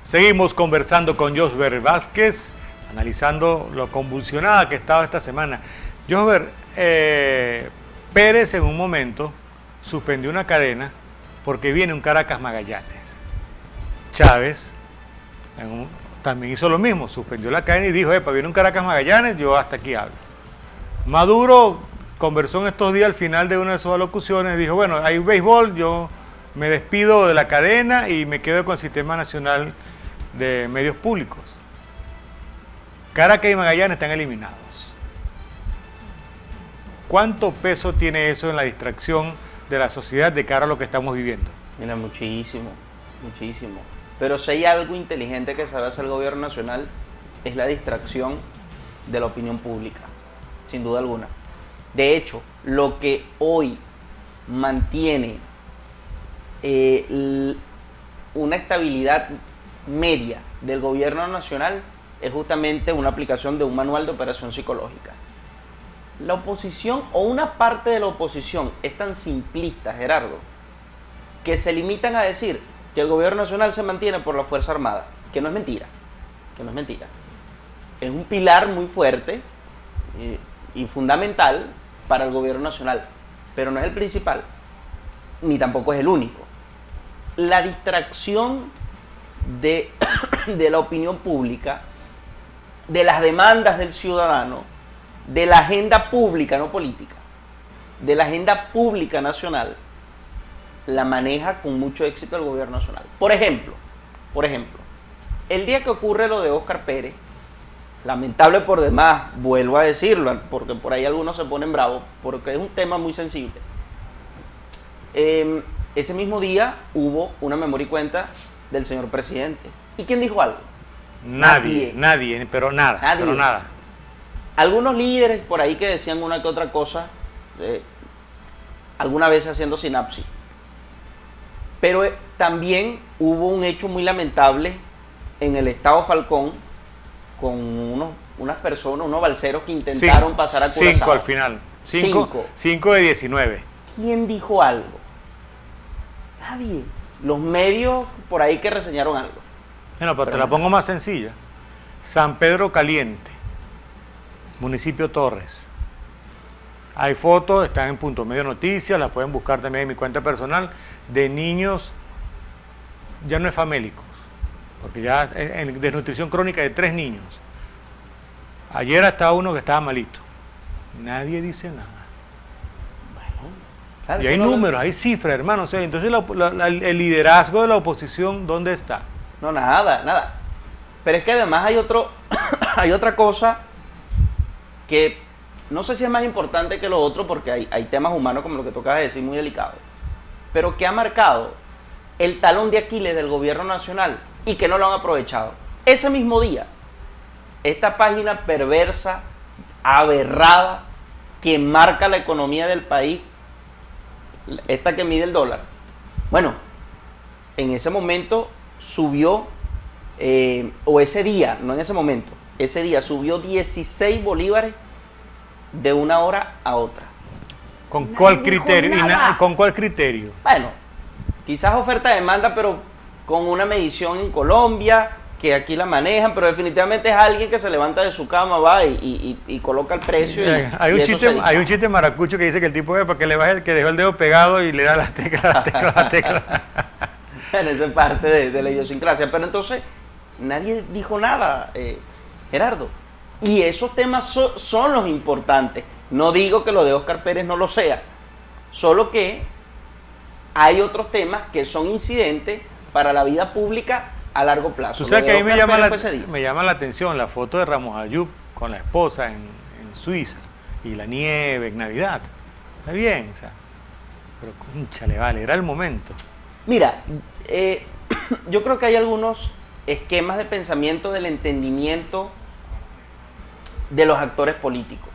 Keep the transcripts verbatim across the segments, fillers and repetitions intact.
Seguimos conversando con Josber Vázquez, analizando lo convulsionada que estaba esta semana. Josber, eh, Pérez en un momento suspendió una cadena porque viene un Caracas Magallanes. Chávez en un, también hizo lo mismo, suspendió la cadena y dijo, epa, viene un Caracas Magallanes, yo hasta aquí hablo. Maduro conversó en estos días al final de una de sus alocuciones, dijo, bueno, hay béisbol, yo me despido de la cadena y me quedo con el Sistema Nacional de Medios Públicos. Caracas y Magallanes están eliminados. ¿Cuánto peso tiene eso en la distracción de la sociedad de cara a lo que estamos viviendo? Mira, muchísimo, muchísimo. Pero si hay algo inteligente que sabe hacer el gobierno nacional, es la distracción de la opinión pública, sin duda alguna. De hecho, lo que hoy mantiene eh, una estabilidad media del gobierno nacional es justamente una aplicación de un manual de operación psicológica. La oposición o una parte de la oposición es tan simplista, Gerardo, que se limitan a decir que el gobierno nacional se mantiene por la Fuerza Armada, que no es mentira, que no es mentira. Es un pilar muy fuerte eh, y fundamental para el gobierno nacional, pero no es el principal, ni tampoco es el único. La distracción de, de la opinión pública, de las demandas del ciudadano, de la agenda pública, no política, de la agenda pública nacional, la maneja con mucho éxito el gobierno nacional. Por ejemplo, por ejemplo, el día que ocurre lo de Óscar Pérez, lamentable por demás, vuelvo a decirlo, porque por ahí algunos se ponen bravos, porque es un tema muy sensible. Eh, ese mismo día hubo una memoria y cuenta del señor presidente. ¿Y quién dijo algo? Nadie, nadie, nadie pero nada, nadie. pero nada. Algunos líderes por ahí que decían una que otra cosa, eh, alguna vez haciendo sinapsis. Pero eh, también hubo un hecho muy lamentable en el estado Falcón con unos, unas personas, unos balseros que intentaron cinco, pasar a Curazao. Cinco al final. Cinco, cinco. cinco de diecinueve. ¿Quién dijo algo? Nadie. Los medios por ahí que reseñaron algo. Bueno, pero, pero te la pongo más sencilla. San Pedro Caliente, municipio Torres. Hay fotos, están en Punto Medio Noticias, las pueden buscar también en mi cuenta personal, de niños, ya no es famélicos, porque ya en desnutrición crónica de tres niños. Ayer estaba uno que estaba malito. Nadie dice nada. Bueno, claro, y hay números, lo... hay cifras, hermano. O sea, entonces la, la, la, el liderazgo de la oposición, ¿dónde está? No, nada, nada. Pero es que además hay otro, hay otra cosa que no sé si es más importante que lo otro, porque hay, hay temas humanos, como lo que tocaba de decir, muy delicados, pero que ha marcado el talón de Aquiles del gobierno nacional y que no lo han aprovechado. Ese mismo día, esta página perversa, aberrada, que marca la economía del país, esta que mide el dólar, bueno, en ese momento subió, eh, o ese día, no en ese momento, ese día subió dieciséis bolívares de una hora a otra. ¿Con Nadie cuál criterio? Y na ¿Con cuál criterio? Bueno, quizás oferta-demanda, pero con una medición en Colombia, que aquí la manejan, pero definitivamente es alguien que se levanta de su cama, va y, y, y, y coloca el precio. Y, hay, un y chiste, hay un chiste maracucho que dice que el tipo es para que le baje, que dejó el dedo pegado y le da las teclas, las teclas, las teclas. Bueno, esa es parte de, de la idiosincrasia, pero entonces nadie dijo nada, eh, Gerardo. Y esos temas so, son los importantes. No digo que lo de Óscar Pérez no lo sea, solo que hay otros temas que son incidentes para la vida pública a largo plazo. Tú sabes que a mí me llama, la, me llama la atención la foto de Ramos Ayub con la esposa en, en Suiza y la nieve en Navidad. Está bien, o sea, pero cónchale, vale, era el momento. Mira, eh, yo creo que hay algunos esquemas de pensamiento del entendimiento de los actores políticos.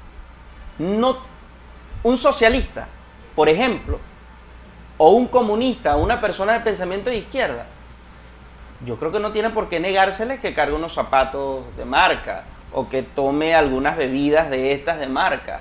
No, un socialista, por ejemplo, o un comunista, una persona de pensamiento de izquierda, yo creo que no tiene por qué negárseles que cargue unos zapatos de marca o que tome algunas bebidas de estas de marca.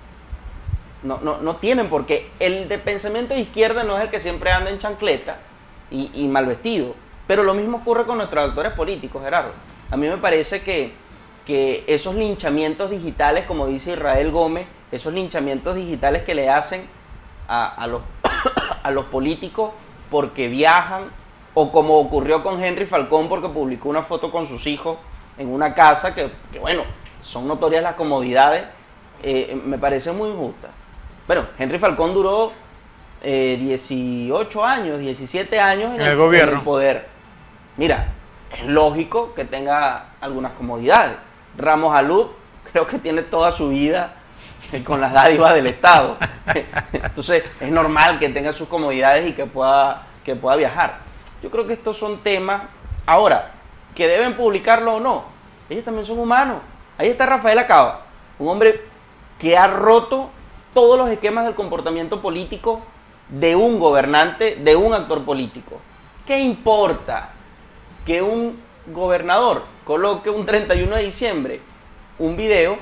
No, no, no tienen por qué. El de pensamiento de izquierda no es el que siempre anda en chancleta y, y mal vestido. Pero lo mismo ocurre con nuestros actores políticos, Gerardo. A mí me parece que, que esos linchamientos digitales, como dice Israel Gómez, esos linchamientos digitales que le hacen a, a, los, a los políticos porque viajan, o como ocurrió con Henry Falcón porque publicó una foto con sus hijos en una casa que, que bueno, son notorias las comodidades, eh, me parece muy injusta. Bueno, Henry Falcón duró eh, dieciocho años, diecisiete años en, en el, el gobierno. En el poder. Mira, es lógico que tenga algunas comodidades. Ramos Alud creo que tiene toda su vida con las dádivas del Estado. Entonces, es normal que tenga sus comodidades y que pueda, que pueda viajar. Yo creo que estos son temas, ahora, que deben publicarlo o no. Ellos también son humanos. Ahí está Rafael Acaba, un hombre que ha roto todos los esquemas del comportamiento político de un gobernante, de un actor político. ¿Qué importa que un gobernador coloque un treinta y uno de diciembre un video,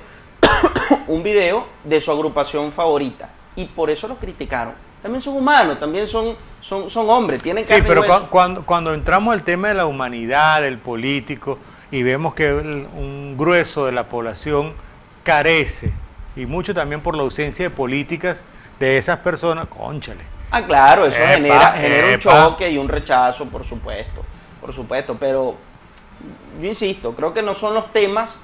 un video de su agrupación favorita? Y por eso los criticaron. También son humanos, también son, son, son hombres, tienen carne Sí, pero y hueso. cu cuando, cuando entramos al tema de la humanidad, del político, y vemos que el, un grueso de la población carece, y mucho también por la ausencia de políticas de esas personas, cónchale. Ah, claro, eso Epa, genera, genera un epa. choque y un rechazo, por supuesto, por supuesto, pero yo insisto, creo que no son los temas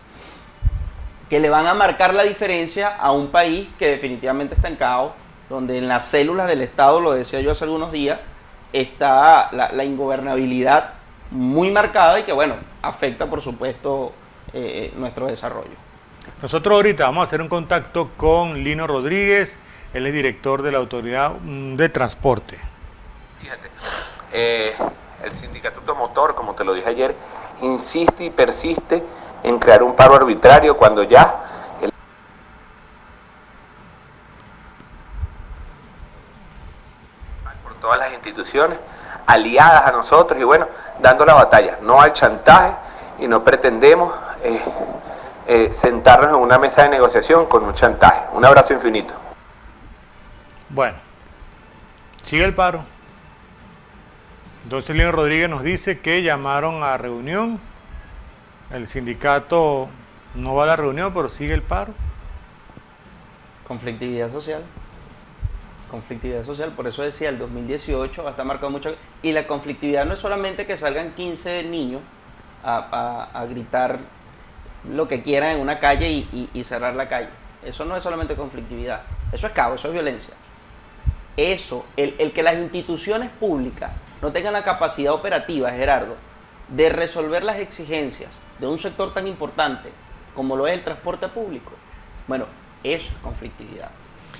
que le van a marcar la diferencia a un país que definitivamente está en caos, donde en las células del Estado, lo decía yo hace algunos días, está la, la ingobernabilidad muy marcada y que, bueno, afecta, por supuesto, eh, nuestro desarrollo. Nosotros ahorita vamos a hacer un contacto con Lino Rodríguez, él es director de la Autoridad de Transporte. Fíjate, eh, el sindicato automotor, como te lo dije ayer, insiste y persiste en crear un paro arbitrario cuando ya el... por todas las instituciones aliadas a nosotros y bueno, dando la batalla, no al chantaje y no pretendemos eh, eh, sentarnos en una mesa de negociación con un chantaje. Un abrazo infinito. Bueno, sigue el paro. Entonces Lino Rodríguez nos dice que llamaron a reunión. El sindicato no va a la reunión, pero sigue el paro. Conflictividad social. Conflictividad social, por eso decía, el dos mil dieciocho va a estar marcado mucho. Y la conflictividad no es solamente que salgan quince niños a, a, a gritar lo que quieran en una calle y, y, y cerrar la calle. Eso no es solamente conflictividad. Eso es caos, eso es violencia. Eso, el, el que las instituciones públicas no tengan la capacidad operativa, Gerardo, de resolver las exigencias de un sector tan importante como lo es el transporte público, bueno, eso es conflictividad.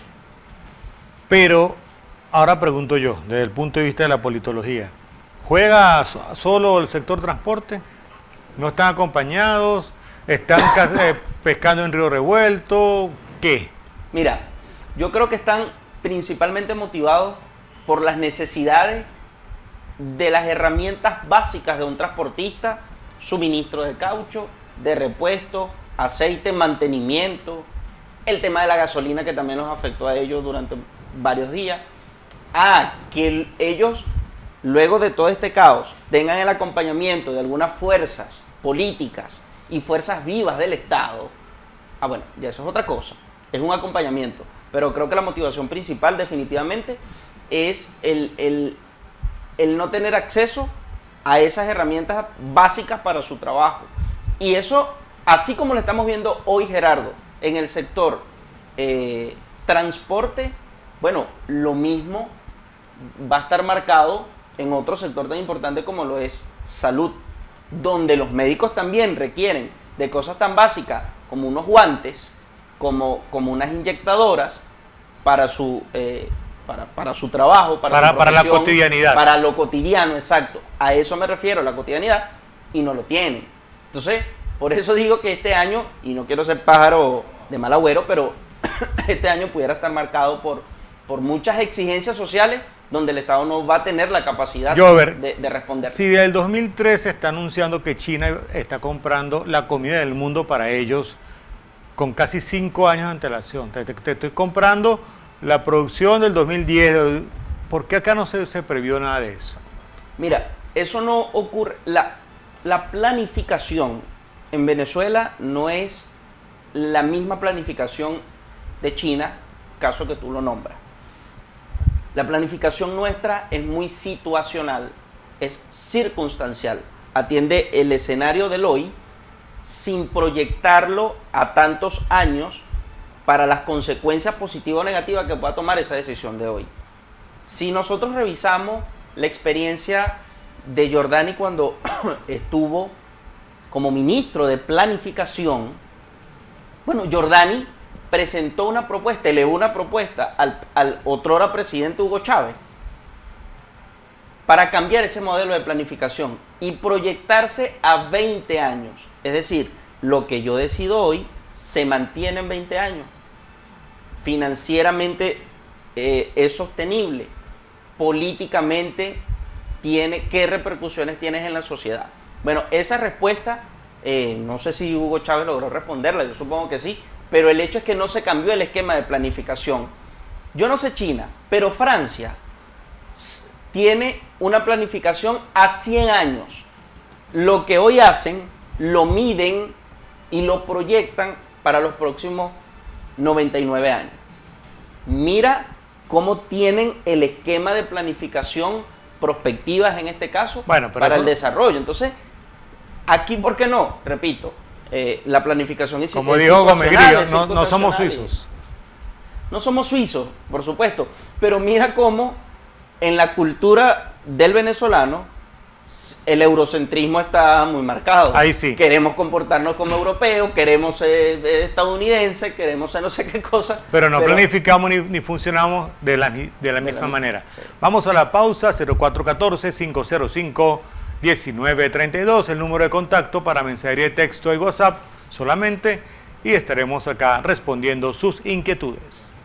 Pero ahora pregunto yo, desde el punto de vista de la politología, ¿juega so- solo el sector transporte? ¿No están acompañados? ¿Están eh, pescando en río revuelto? ¿Qué? Mira, yo creo que están principalmente motivados por las necesidades de las herramientas básicas de un transportista: suministro de caucho, de repuesto, aceite, mantenimiento, el tema de la gasolina que también nos afectó a ellos durante varios días. Ah, que ellos, luego de todo este caos, tengan el acompañamiento de algunas fuerzas políticas y fuerzas vivas del Estado. Ah, bueno, ya eso es otra cosa, es un acompañamiento, pero creo que la motivación principal definitivamente es el, el, el no tener acceso a esas herramientas básicas para su trabajo. Y eso, así como lo estamos viendo hoy, Gerardo, en el sector eh, transporte, bueno, lo mismo va a estar marcado en otro sector tan importante como lo es salud, donde los médicos también requieren de cosas tan básicas como unos guantes, como, como unas inyectadoras para su, eh, para, para su trabajo, para, Para, su para la profesión, cotidianidad. para lo cotidiano, exacto. A eso me refiero, la cotidianidad, y no lo tienen. Entonces, por eso digo que este año, y no quiero ser pájaro de mal agüero, pero este año pudiera estar marcado por, por muchas exigencias sociales donde el Estado no va a tener la capacidad Jover, de, de responder. Si desde el dos mil trece se está anunciando que China está comprando la comida del mundo para ellos con casi cinco años de antelación, te, te, te estoy comprando la producción del dos mil diez, ¿por qué acá no se, se previó nada de eso? Mira, Eso no ocurre. La, la planificación en Venezuela no es la misma planificación de China, caso que tú lo nombras. La planificación nuestra es muy situacional, es circunstancial, atiende el escenario del hoy sin proyectarlo a tantos años para las consecuencias positivas o negativas que pueda tomar esa decisión de hoy. Si nosotros revisamos la experiencia de Giordani cuando estuvo como ministro de planificación, bueno, Giordani presentó una propuesta, elevó una propuesta al, al otrora presidente Hugo Chávez para cambiar ese modelo de planificación y proyectarse a veinte años. Es decir, lo que yo decido hoy se mantiene en veinte años. Financieramente eh, es sostenible. Políticamente, tiene, ¿qué repercusiones tienes en la sociedad? Bueno, esa respuesta, eh, no sé si Hugo Chávez logró responderla, yo supongo que sí, pero el hecho es que no se cambió el esquema de planificación. Yo no sé China, pero Francia tiene una planificación a cien años. Lo que hoy hacen, lo miden y lo proyectan para los próximos noventa y nueve años. Mira cómo tienen el esquema de planificación prospectivas en este caso, bueno, pero para eso, el desarrollo. Entonces, aquí, ¿por qué no? Repito, eh, la planificación es como dijo Gómez Grillo, no, no somos suizos. No somos suizos, por supuesto, pero mira cómo en la cultura del venezolano el eurocentrismo está muy marcado. Ahí sí. Queremos comportarnos como europeos, queremos ser estadounidenses, queremos ser no sé qué cosa. Pero no pero... planificamos ni, ni funcionamos de la, de la de misma la manera. Sí. Vamos a la pausa. Cero cuatro uno cuatro, cinco cero cinco, uno nueve tres dos, el número de contacto para mensajería de texto y WhatsApp solamente, y estaremos acá respondiendo sus inquietudes.